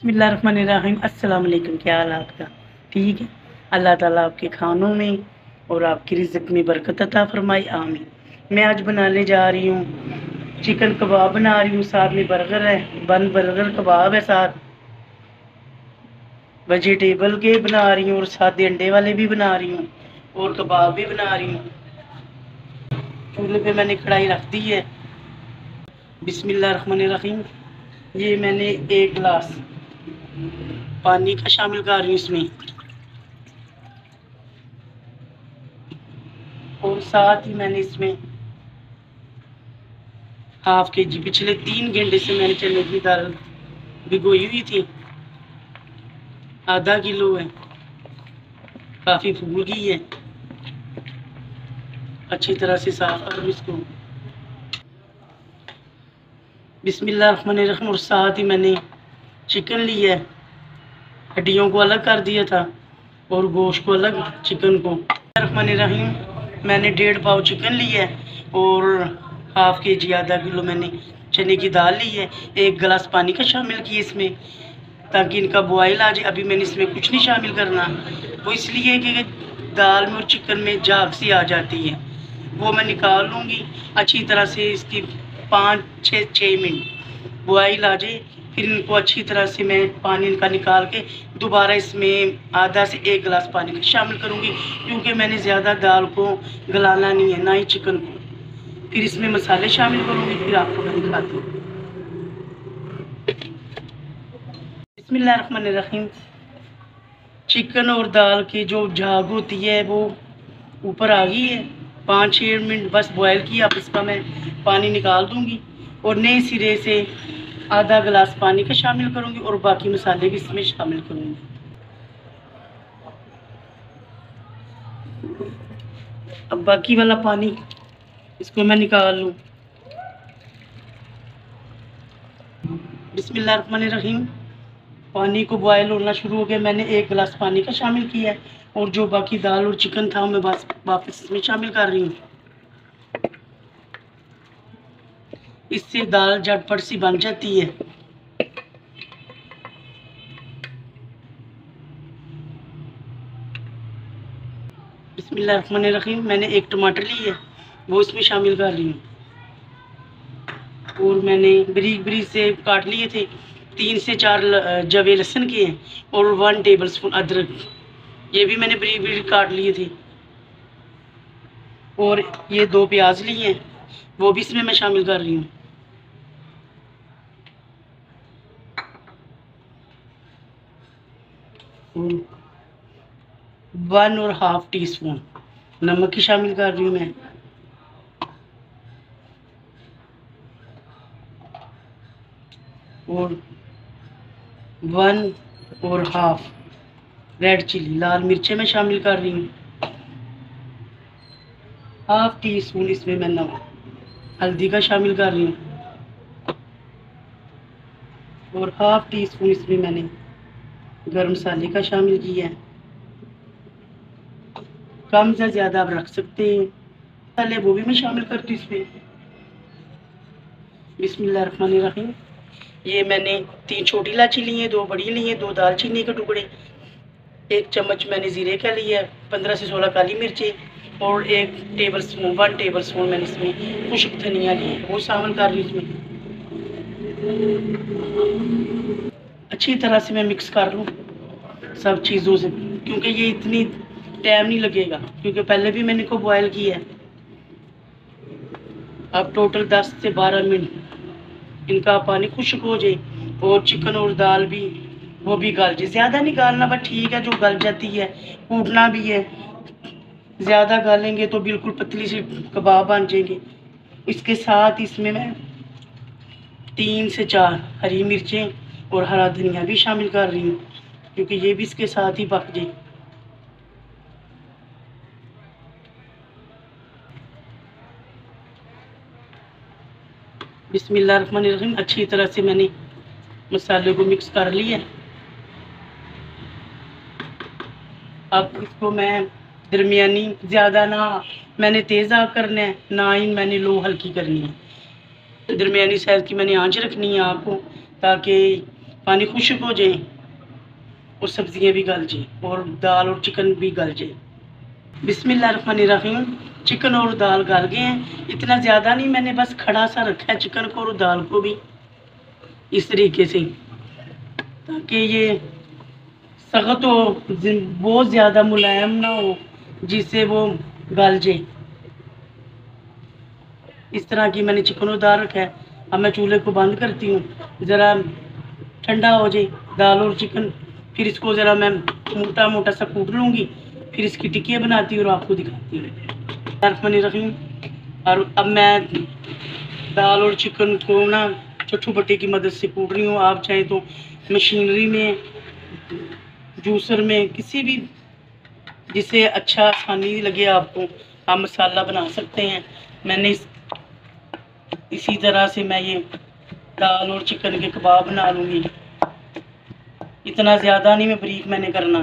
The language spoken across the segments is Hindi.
बिस्मिल्लाहिर्रहमानिर्रहीम। अस्सलाम वालेकुम। क्या हाल है आपका? ठीक है। अल्लाह ताला आपके खानों में और आपकी रिज़्क़ में बरकत अता फरमाए, आमीन। मैं आज बनाने जा रही हूँ चिकन कबाब बना रही हूँ, साथ में बर्गर है, बन बर्गर कबाब है, साथ वेजिटेबल के बना रही हूँ और साथ अंडे वाले भी बना रही हूँ और कबाब भी बना रही हूँ। चूल्हे पे मैंने कढ़ाई रख दी है। बिस्मिल्लाहिर्रहमानिर्रहीम। ये मैंने 1 गिलास पानी का शामिल कर रही हूँ इसमें, और साथ ही मैंने इसमें हाफ के जी, पिछले 3 घंटे से मैंने चने की दाल भिगोई हुई थी, आधा किलो है, काफ़ी फूल गई है। अच्छी तरह से साफ करो इसको। बिस्मिल्लाहिर्रहमानिर्रहीम। और साथ ही मैंने चिकन लिया है, हड्डियों को अलग कर दिया था और गोश्त को अलग, चिकन को। बिस्मिल्लाहिर्रहमानिर्रहीम। मैंने 1.5 पाव चिकन लिया है और हाफ के जी, आधा किलो मैंने चने की दाल ली है। 1 गिलास पानी का शामिल किया इसमें, ताकि इनका बॉयल आ जाए। अभी मैंने इसमें कुछ नहीं शामिल करना, वो इसलिए कि दाल में और चिकन में झाग सी आ जाती है, वो मैं निकाल लूँगी अच्छी तरह से। इसकी 5-6 मिनट बॉयल आ जाए, फिर इनको अच्छी तरह से मैं पानी इनका निकाल के दोबारा इसमें आधा से 1 गिलास पानी का शामिल करूँगी, क्योंकि मैंने ज़्यादा दाल को गलाना नहीं है, ना ही चिकन को। फिर इसमें मसाले शामिल करूँगी, फिर आपको मैं दिखाती हूँ। बिस्मिल्लाहिर्रहमानिर्रहीम। चिकन और दाल की जो झाग होती है वो ऊपर आ गई है। 5-6 मिनट बस बॉयल किया, अब इसका मैं पानी निकाल दूंगी और नए सिरे से आधा गिलास पानी का शामिल करूंगी और बाकी मसाले भी इसमें शामिल करूंगी। अब बाकी वाला पानी इसको मैं निकाल लूँ। बिस्मिल्लाहिर्रहमानिर्रहीम। पानी को बॉयल होना शुरू हो गया, मैंने 1 गिलास पानी का शामिल किया है और जो बाकी दाल और चिकन था मैं बस वापस इसमें शामिल कर रही हूँ। इससे दाल झटपट सी बन जाती है। बिस्मिल्लाहिर्रहमानिर्रहीम। मैंने 1 टमाटर ली है, वो इसमें शामिल कर रही हूँ। और मैंने बारीक बारीक से काट लिए थे 3 से 4 जवे लहसुन के हैं और 1 टेबल स्पून अदरक, ये भी मैंने बारीक बारीक काट लिए थे। और ये 2 प्याज लिए हैं, वो भी इसमें मैं शामिल कर रही हूँ। और 1.5 टीस्पून नमक की शामिल कर रही हूँ मैं। और 1.5 रेड चिली, लाल मिर्चें मैं शामिल कर रही हूँ। हाफ टीस्पून इसमें मैं नमक हल्दी का शामिल कर रही हूँ और हाफ टीस्पून इसमें मैंने गरम मसाले का शामिल किया है। कम से ज़्यादा आप रख सकते हैं मसाले, वो भी मैं शामिल करती हूँ इसमें। बिस्मिल्लाहिर्रहमानिर्रहीम। ये मैंने 3 छोटी इलायची ली है, 2 बड़ी ली है, 2 दालचीनी के टुकड़े, 1 चम्मच मैंने ज़ीरे का लिया है, 15 से 16 काली मिर्चें और 1 टेबल स्पून मैंने इसमें खुश्क धनिया लिया है, वो शामिल कर रही हूँ इसमें। अच्छी तरह से मैं मिक्स कर लूँ सब चीज़ों से, क्योंकि ये इतनी टाइम नहीं लगेगा, क्योंकि पहले भी मैंने इनको बॉयल किया है। अब टोटल 10 से 12 मिनट इनका पानी खुश्क हो जाए और चिकन और दाल भी वो भी गल जाए। ज़्यादा नहीं गालना, बस ठीक है, जो गल जाती है। कूटना भी है, ज़्यादा गालेंगे तो बिल्कुल पतली सी कबाब बन जाएंगे। इसके साथ इसमें मैं 3 से 4 हरी मिर्चें और हरा धनिया भी शामिल कर रही हूँ, क्योंकि ये भी इसके साथ ही पक जाए। बिस्मिल्लाहिर्रहमानिर्रहीम। अच्छी तरह से मैंने मसाले को मिक्स कर लिया। अब इसको मैं दरमियानी, ज़्यादा ना मैंने तेज़ आग करना है, ना ही मैंने लो हल्की करनी है। दरमियानी साइज़ की मैंने आंच रखनी है आग को, ताकि पानी खुश्क हो जाए और सब्जियां भी गल जाए और दाल और चिकन भी गल जाए। बिस्मिल्लाहिर्रहमानिर्रहीम। चिकन और दाल गल गए हैं, इतना ज़्यादा नहीं, मैंने बस खड़ा सा रखा है चिकन को और दाल को भी इस तरीके से, ताकि ये सख्त हो, बहुत ज़्यादा मुलायम ना हो, जिससे वो गल जाए। इस तरह की मैंने चिकन और दाल रखा है। अब मैं चूल्हे को बंद करती हूँ, ज़रा ठंडा हो जाए दाल और चिकन, फिर इसको ज़रा मैं मोटा मोटा सा कूट लूँगी, फिर इसकी टिक्कियाँ बनाती हूँ और आपको दिखाती हूँ। रहीम। और अब मैं दाल और चिकन को ना चट्टू पट्टी की मदद से कूट रही हूँ। आप चाहें तो मशीनरी में, जूसर में, किसी भी जिससे अच्छा आसानी लगे आपको, आप मसाला बना सकते हैं। मैंने इसी तरह से मैं ये दाल और चिकन के कबाब बना लूँगी। इतना ज़्यादा नहीं मैं बारीक मैंने करना।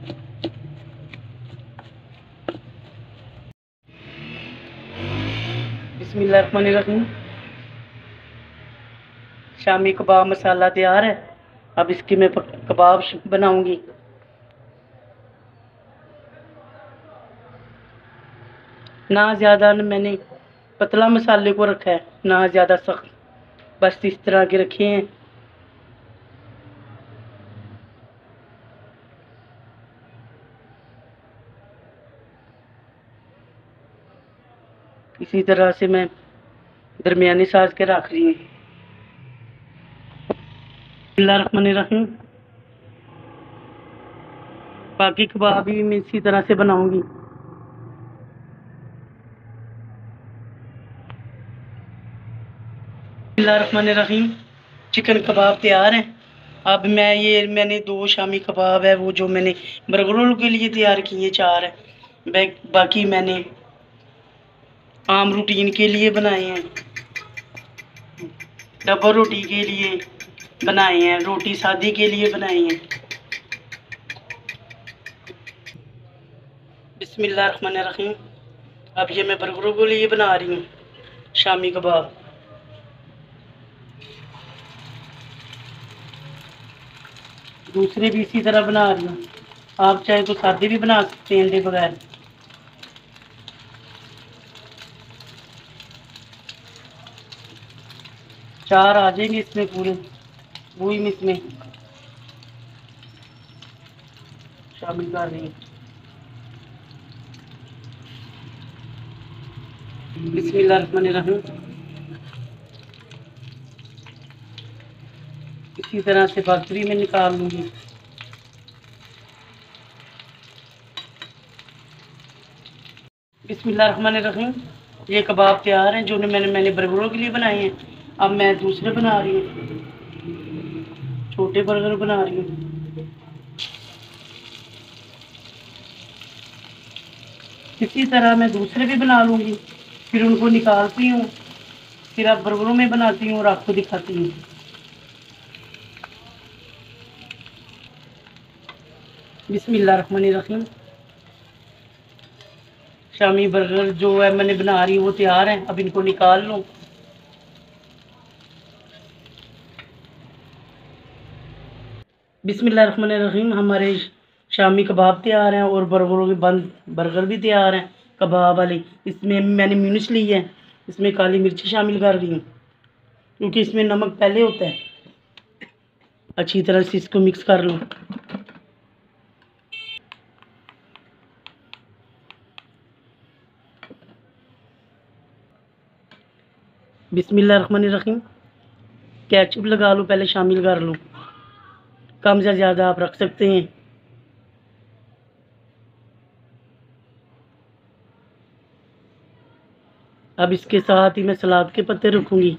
बिस्मिल्लाहिर्रहमानिर्रहीम। शामी कबाब मसाला तैयार है। अब इसके मैं कबाब बनाऊंगी। ना ज़्यादा मैंने पतला मसाले को रखा है, ना ज़्यादा सख्त, बस इस तरह के रखे हैं। इसी तरह से मैं दरमियानी साज के रख रही हूँ। बिस्मिल्लाहिर्रहमानिर्रहीम। बाकी कबाब भी मैं इसी तरह से बनाऊंगी। बिस्मिल्लाहिर्रहमानिर्रहीम। चिकन कबाब तैयार हैं। अब मैंने 2 शामी कबाब है वो जो मैंने बर्गर रोल के लिए तैयार किए 4 है। बाकी मैंने आम रूटीन के लिए बनाए हैं, डबल रोटी के लिए बनाए हैं, रोटी शादी के लिए बनाए हैं। बिस्मिल्लाहिर्रहमानिर्रहीम। अब ये मैं बर्गरों के लिए बना रही हूँ शामी कबाब। दूसरे भी इसी तरह बना रही हूँ। आप चाहे तो सादे भी बना सकते हैं अंडे बगैर। चार आ जाएंगे इसमें पूरे, वही मैं इसमें शामिल कर रही हूँ। बिस्मिल्लाहिर्रहमानिर्रहीम। इसी तरह से बाकी भी मैं निकाल लूँगी। बिस्मिल्लाहिर्रहमानिर्रहीम। ये कबाब तैयार हैं जो मैंने बर्गरों के लिए बनाए हैं। अब मैं दूसरे बना रही हूँ, छोटे बर्गर बना रही हूँ। इसी तरह मैं दूसरे भी बना लूँगी, फिर उनको निकालती हूँ, फिर अब बर्गरों में बनाती हूँ और आपको दिखाती हूँ। बिस्मिल्लाहिर्रहमानिर्रहीम। शामी बर्गर जो है मैंने बना रही हूँ वो तैयार है। अब इनको निकाल लूँ। बिस्मिल्लाहिर्रहमानिर्रहीम। हमारे शामी कबाब तैयार हैं और बर्गरों के बंद बर्गर भी तैयार हैं कबाब वाले। इसमें मैंने म्यूनिस ली है, इसमें काली मिर्ची शामिल कर रही हूँ क्योंकि इसमें नमक पहले होता है। अच्छी तरह से इसको मिक्स कर लो। बिस्मिल्लाहिर्रहमानिर्रहीम। केचप लगा लो, पहले शामिल कर लो, कम से ज़्यादा आप रख सकते हैं। अब इसके साथ ही मैं सलाद के पत्ते रखूँगी।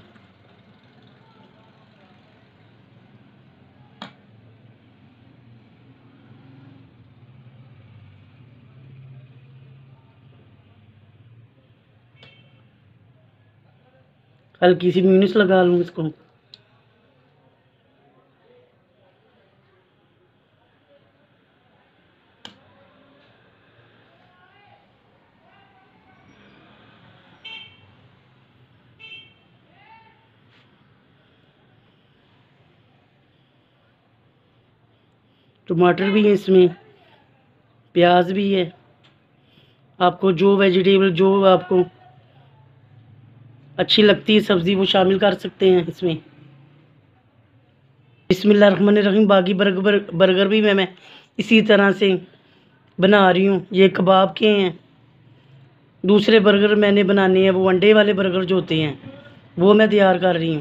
हल्की सी म्यूनिस लगा लूँ इसको। टमाटर भी है इसमें, प्याज भी है। आपको जो वेजिटेबल जो आपको अच्छी लगती है सब्ज़ी वो शामिल कर सकते हैं इसमें। बिस्मिल्लाहिर्रहमानिर्रहीम। बाकी बर्गर भी मैं इसी तरह से बना रही हूँ। ये कबाब के हैं। दूसरे बर्गर मैंने बनाने हैं, वो अंडे वाले बर्गर जो होते हैं वो मैं तैयार कर रही हूँ।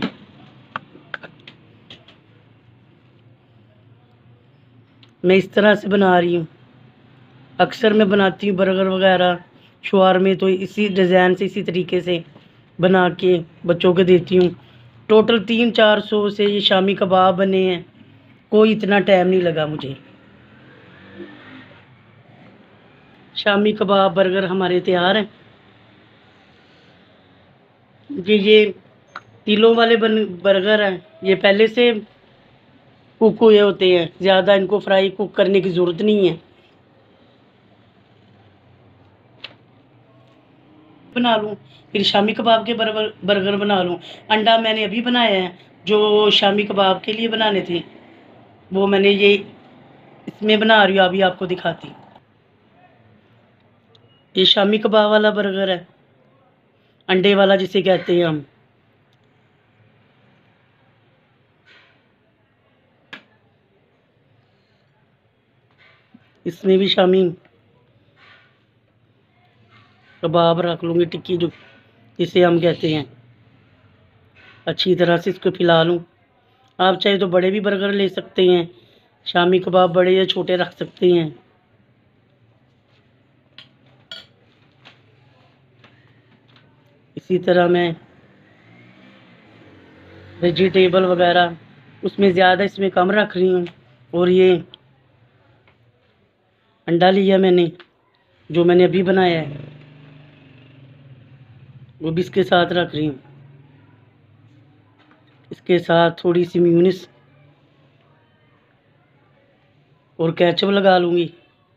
मैं इस तरह से बना रही हूँ। अक्सर मैं बनाती हूँ बर्गर वगैरह शवारमे, तो इसी डिज़ाइन से इसी तरीके से बना के बच्चों को देती हूँ। टोटल 300-400 से ये शामी कबाब बने हैं। कोई इतना टाइम नहीं लगा मुझे। शामी कबाब बर्गर हमारे तैयार हैं। ये तिलों वाले बर्गर हैं, ये पहले से कुक हुए होते हैं, ज़्यादा इनको फ्राई कुक करने की ज़रूरत नहीं है। बना लूँ, फिर शामी कबाब के बर्गर बना लूँ। अंडा मैंने अभी बनाया है, जो शामी कबाब के लिए बनाने थे वो मैंने ये इसमें बना रही हूँ, अभी आपको दिखाती हूँ। ये शामी कबाब वाला बर्गर है, अंडे वाला जिसे कहते हैं हम। इसमें भी शामी कबाब रख लूँगी, टिक्की जो जिसे हम कहते हैं। अच्छी तरह से इसको फैला लूँ। आप चाहे तो बड़े भी बर्गर ले सकते हैं, शामी कबाब बड़े या छोटे रख सकते हैं। इसी तरह मैं वेजिटेबल वगैरह उसमें ज़्यादा इसमें कम रख रही हूँ। और ये अंडा लिया मैंने, जो मैंने अभी बनाया है, वो भी इसके साथ रख रही हूँ। इसके साथ थोड़ी सी मेयोनीज और केचप लगा लूँगी।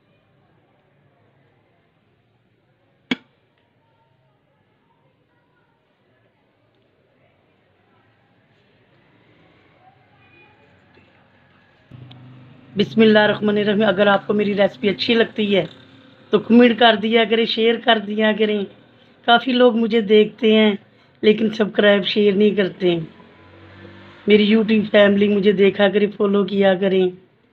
बिस्मिल्लाहिर्रहमानिर्रहीम। अगर आपको मेरी रेसिपी अच्छी लगती है तो कमेंट कर दिया करें, शेयर कर दिया करें। काफ़ी लोग मुझे देखते हैं लेकिन सब्सक्राइब शेयर नहीं करते। मेरी यूट्यूब फैमिली मुझे देखा करें, फॉलो किया करें।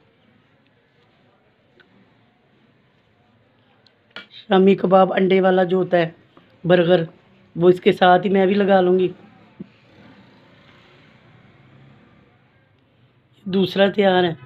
शामी कबाब अंडे वाला जो होता है बर्गर, वो इसके साथ ही मैं भी लगा लूँगी। दूसरा तैयार है।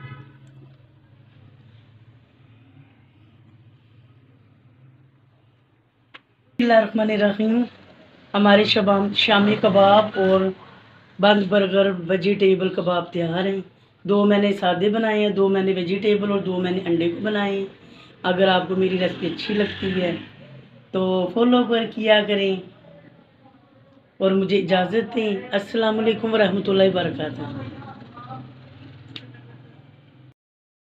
बिस्मिल्लाहिर्रहमानिर्रहीम। हमारे शामी कबाब और बंद बर्गर वेजिटेबल कबाब तैयार हैं। 2 मैंने सादे बनाए हैं, 2 मैंने वेजिटेबल और 2 मैंने अंडे को बनाए हैं। अगर आपको मेरी रेसिपी अच्छी लगती है तो फॉलो किया करें और मुझे इजाज़त दें। अस्सलाम वालेकुम रहमतुल्लाहि व बरकातहू।